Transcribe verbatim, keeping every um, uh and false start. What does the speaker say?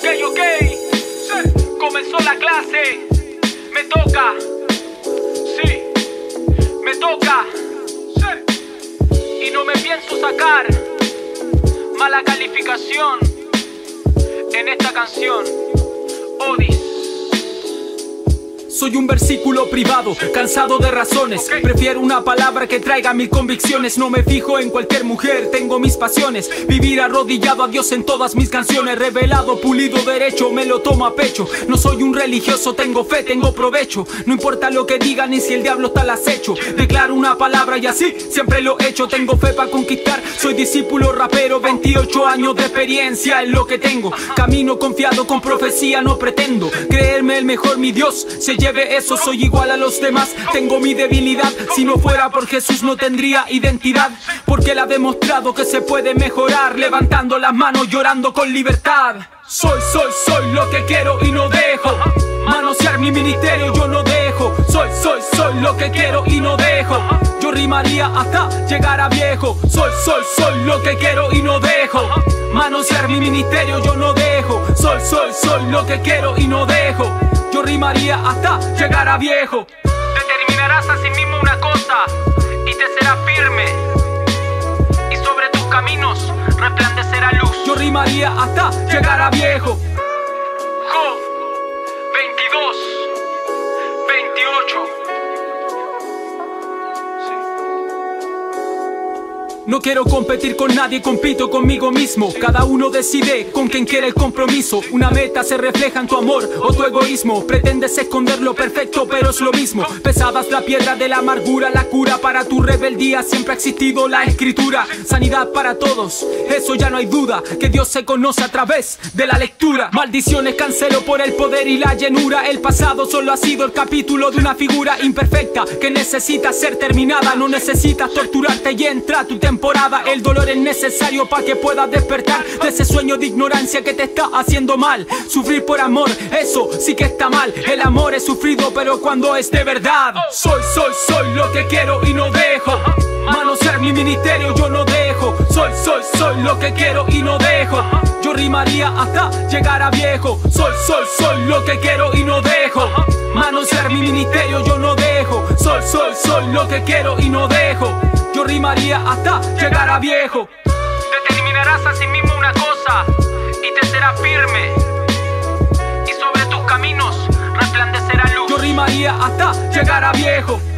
Ok, ok, sí. Comenzó la clase. Me toca, sí, me toca, sí. Y no me pienso sacar mala calificación en esta canción. Odis. Soy un versículo privado, cansado de razones. Okay. Prefiero una palabra que traiga mil convicciones. No me fijo en cualquier mujer, tengo mis pasiones. Vivir arrodillado a Dios en todas mis canciones. Revelado, pulido, derecho, me lo tomo a pecho. No soy un religioso, tengo fe, tengo provecho. No importa lo que digan ni si el diablo está al acecho. Declaro una palabra y así siempre lo he hecho. Tengo fe para conquistar, soy discípulo rapero. Veintiocho años de experiencia es lo que tengo. Camino confiado con profecía, no pretendo creerme el mejor, mi Dios se lleve eso. Soy igual a los demás, tengo mi debilidad. Si no fuera por Jesús no tendría identidad, porque él ha demostrado que se puede mejorar, levantando las manos, llorando con libertad. Soy, soy, soy lo que quiero y no dejo manosear mi ministerio, yo no dejo. Soy, soy, soy lo que quiero y no dejo. Yo rimaría hasta llegar a viejo. Soy, soy, soy lo que quiero y no dejo manosear mi ministerio, yo no dejo. Soy, soy, soy lo que quiero y no dejo. Yo rimaría hasta llegar a viejo. Determinarás a sí mismo una cosa y te será firme, y sobre tus caminos resplandecerá luz. Yo rimaría hasta llegar a viejo. Job veintidós, veintiocho. No quiero competir con nadie, compito conmigo mismo. Cada uno decide con quien quiere el compromiso. Una meta se refleja en tu amor o tu egoísmo. Pretendes esconder lo perfecto, pero es lo mismo. Pesada es la piedra de la amargura, la cura para tu rebeldía. Siempre ha existido la escritura, sanidad para todos, eso ya no hay duda. Que Dios se conoce a través de la lectura. Maldiciones cancelo por el poder y la llenura. El pasado solo ha sido el capítulo de una figura imperfecta que necesita ser terminada. No necesitas torturarte y entra tu temporada. El dolor es necesario para que puedas despertar de ese sueño de ignorancia que te está haciendo mal. Sufrir por amor, eso sí que está mal. El amor es sufrido, pero cuando es de verdad. Soy, soy, soy lo que quiero y no dejo manosear mi ministerio, yo no dejo. Soy, soy, soy lo que quiero y no dejo. Yo rimaría hasta llegar a viejo. Soy, soy, soy lo que quiero y no dejo manosear mi ministerio, yo no dejo. Soy, soy, soy lo que quiero y no dejo. Yo rimaría hasta llegar a viejo. Determinarás a sí mismo una cosa y te será firme, y sobre tus caminos resplandecerá luz. Yo rimaría hasta llegar a viejo.